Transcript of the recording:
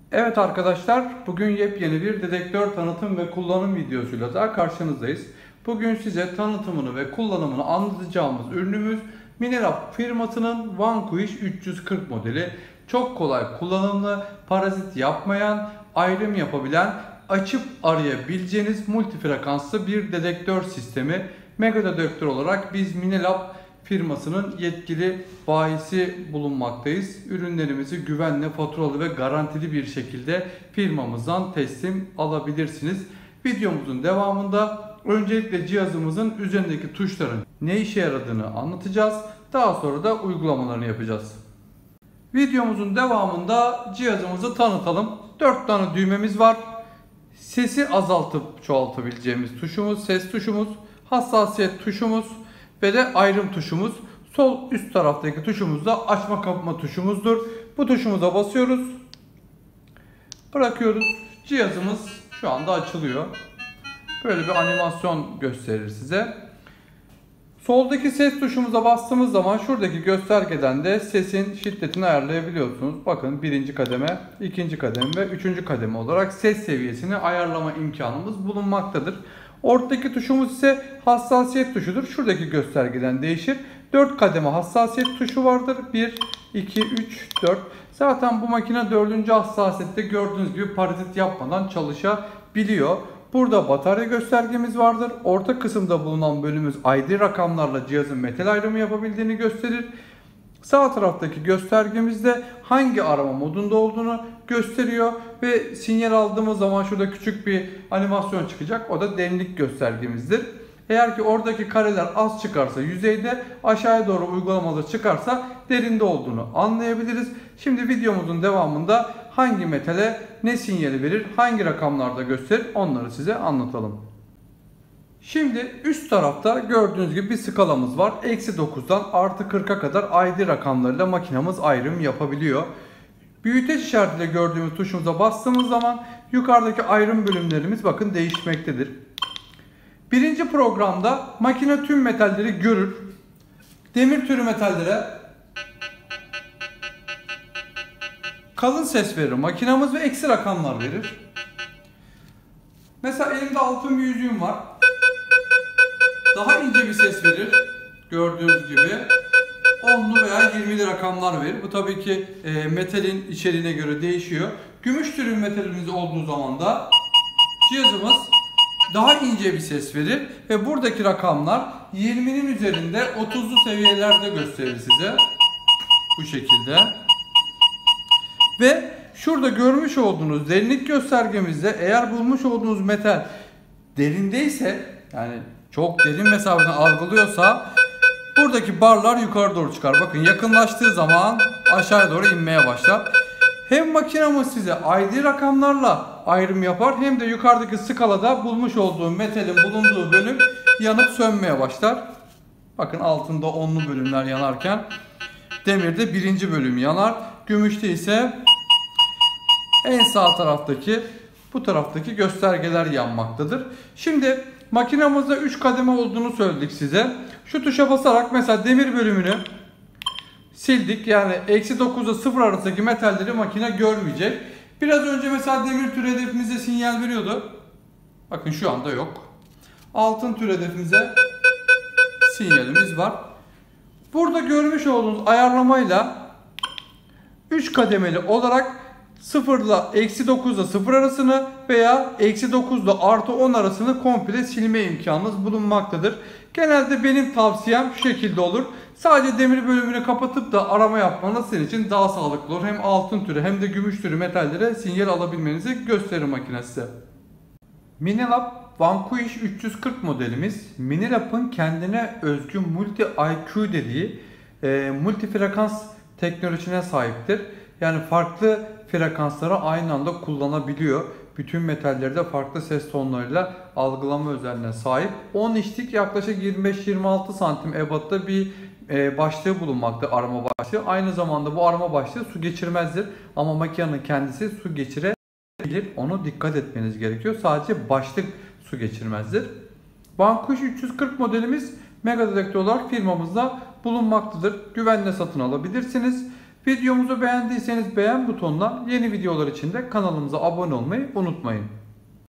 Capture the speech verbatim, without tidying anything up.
Evet arkadaşlar, bugün yepyeni bir dedektör tanıtım ve kullanım videosuyla daha karşınızdayız. Bugün size tanıtımını ve kullanımını anlatacağımız ürünümüz Minelab firmasının Vanquish üç yüz kırk modeli. Çok kolay kullanımlı, parazit yapmayan, ayrım yapabilen, açıp arayabileceğiniz multifrekanslı bir dedektör sistemi. Mega dedektör olarak biz Minelab firmasının yetkili bayisi bulunmaktayız. Ürünlerimizi güvenli, faturalı ve garantili bir şekilde firmamızdan teslim alabilirsiniz. Videomuzun devamında öncelikle cihazımızın üzerindeki tuşların ne işe yaradığını anlatacağız. Daha sonra da uygulamalarını yapacağız. Videomuzun devamında cihazımızı tanıtalım. dört tane düğmemiz var. Sesi azaltıp çoğaltabileceğimiz tuşumuz, ses tuşumuz, hassasiyet tuşumuz ve de ayrım tuşumuz. Sol üst taraftaki tuşumuz da açma kapama tuşumuzdur. Bu tuşumuza basıyoruz. Bırakıyoruz. Cihazımız şu anda açılıyor. Böyle bir animasyon gösterir size. Soldaki ses tuşumuza bastığımız zaman şuradaki göstergeden de sesin şiddetini ayarlayabiliyorsunuz. Bakın birinci kademe, ikinci kademe ve üçüncü kademe olarak ses seviyesini ayarlama imkanımız bulunmaktadır. Ortadaki tuşumuz ise hassasiyet tuşudur. Şuradaki göstergeden değişir. dört kademe hassasiyet tuşu vardır. bir, iki, üç, dört. Zaten bu makine dördüncü hassasiyette gördüğünüz gibi parazit yapmadan çalışabiliyor. Burada batarya göstergemiz vardır. Orta kısımda bulunan bölümümüz I D rakamlarla cihazın metal ayrımı yapabildiğini gösterir. Sağ taraftaki göstergemizde hangi arama modunda olduğunu gösteriyor ve sinyal aldığımız zaman şurada küçük bir animasyon çıkacak. O da derinlik göstergemizdir. Eğer ki oradaki kareler az çıkarsa yüzeyde, aşağıya doğru uygulamada çıkarsa derinde olduğunu anlayabiliriz. Şimdi videomuzun devamında hangi metale ne sinyali verir, hangi rakamlarda gösterir onları size anlatalım. Şimdi üst tarafta gördüğünüz gibi bir skalamız var. eksi dokuzdan artı kırka kadar I D rakamlarıyla makinamız ayrım yapabiliyor. Büyüteç işaretiyle gördüğümüz tuşumuza bastığımız zaman yukarıdaki ayrım bölümlerimiz bakın değişmektedir. Birinci programda makine tüm metalleri görür. Demir türü metallere kalın ses verir makinamız ve eksi rakamlar verir. Mesela elimde altın bir yüzüğüm var. Daha ince bir ses verir. Gördüğünüz gibi onlu veya yirmili rakamlar verir. Bu tabii ki e, metalin içeriğine göre değişiyor. Gümüş türü metalimiz olduğu zaman da cihazımız daha ince bir ses verir ve buradaki rakamlar yirminin üzerinde otuzlu seviyelerde gösterir size. Bu şekilde. Ve şurada görmüş olduğunuz derinlik göstergemizde eğer bulmuş olduğunuz metal derindeyse, yani çok derin mesafeden algılıyorsa buradaki barlar yukarı doğru çıkar. Bakın yakınlaştığı zaman aşağıya doğru inmeye başlar. Hem makinamız size I D rakamlarla ayrım yapar hem de yukarıdaki skalada bulmuş olduğu metalin bulunduğu bölüm yanıp sönmeye başlar. Bakın altında onlu bölümler yanarken demirde birinci bölüm yanar. Gümüşte ise en sağ taraftaki bu taraftaki göstergeler yanmaktadır. Şimdi makinamızda üç kademe olduğunu söyledik size. Şu tuşa basarak mesela demir bölümünü sildik. Yani eksi dokuz ile sıfır arasındaki metalleri makine görmeyecek. Biraz önce mesela demir tür hedefimize sinyal veriyordu. Bakın şu anda yok. Altın tür hedefimize sinyalimiz var. Burada görmüş olduğunuz ayarlamayla üç kademeli olarak sıfır ile eksi dokuz ile sıfır arasını veya eksi dokuz ile artı on arasını komple silme imkanınız bulunmaktadır. Genelde benim tavsiyem şu şekilde olur. Sadece demir bölümünü kapatıp da arama yapmanız sizin için daha sağlıklı olur. Hem altın türü hem de gümüş türü metallere sinyal alabilmenizi gösterir makine size. Minelab Vanquish üç yüz kırk modelimiz Minelab'ın kendine özgü multi I Q dediği e, multi frekans teknolojisine sahiptir. Yani farklı frekansları aynı anda kullanabiliyor. Bütün metalleri de farklı ses tonlarıyla algılama özelliğine sahip. on inçlik yaklaşık yirmi beş yirmi altı santim ebatta bir e, başlığı bulunmakta, arama başlığı. Aynı zamanda bu arama başlığı su geçirmezdir. Ama makinenin kendisi su geçirebilir. Onu dikkat etmeniz gerekiyor. Sadece başlık su geçirmezdir. Vanquish üç yüz kırk modelimiz Mega dedektör olarak firmamızda bulunmaktadır. Güvenle satın alabilirsiniz. Videomuzu beğendiyseniz beğen butonuna, yeni videolar için de kanalımıza abone olmayı unutmayın.